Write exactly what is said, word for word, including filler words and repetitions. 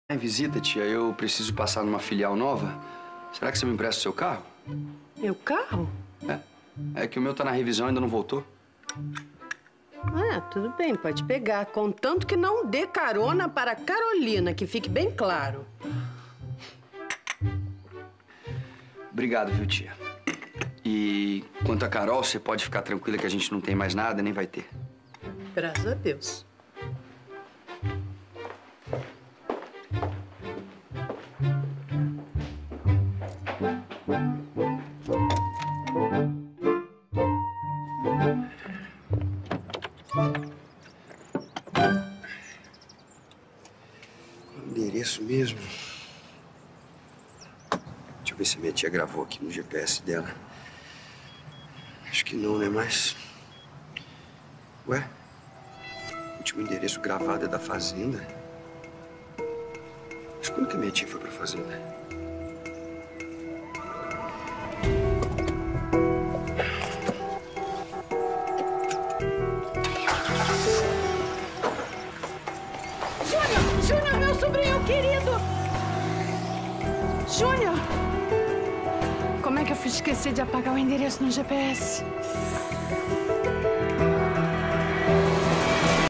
Em visita, tia, eu preciso passar numa filial nova. Será que você me empresta o seu carro? Meu carro? É. É que o meu tá na revisão e ainda não voltou. Ah, tudo bem, pode pegar. Contanto que não dê carona para a Carolina, que fique bem claro. Obrigado, viu, tia? E quanto a Carol, você pode ficar tranquila que a gente não tem mais nada, nem vai ter. Graças a Deus. Qual o endereço mesmo? Deixa eu ver se a minha tia gravou aqui no G P S dela. Acho que não, né? Mas... Ué? O último endereço gravado é da fazenda. Mas quando que a minha tia foi pra fazenda? Júnior! Júnior, meu sobrinho querido! Júnior! Como é que eu fui esquecer de apagar o endereço no G P S?